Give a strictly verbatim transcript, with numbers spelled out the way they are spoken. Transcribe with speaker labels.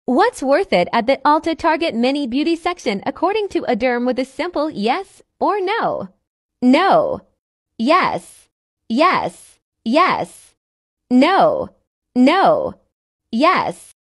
Speaker 1: What's worth it at the Ulta Target Mini Beauty section according to a derm with a simple yes or no? No. Yes. Yes. Yes. No. No. Yes.